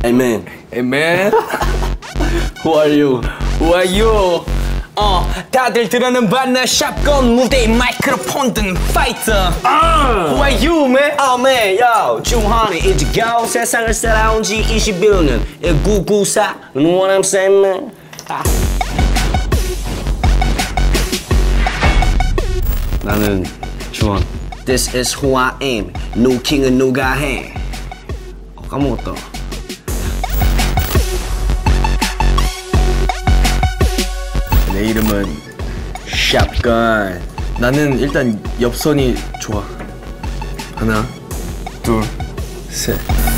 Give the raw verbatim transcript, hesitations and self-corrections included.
Amen. Amen. Who are you? Who are you? 어, 다들 들어는 봤나? 샷건 무대에 마이크로폰 든 파이터. Who are you, man? Oh man, yo, Jooheon is your girl. 세상을 살아온 지 이십일 년. 천구백구십사. You know what I'm saying, man? 아. 나는 주원. This is who I am. No king and no guy hand. 어, 까먹었다. 내 이름은 샷건. 나는 일단 엽선이 좋아. 하나, 둘, 셋.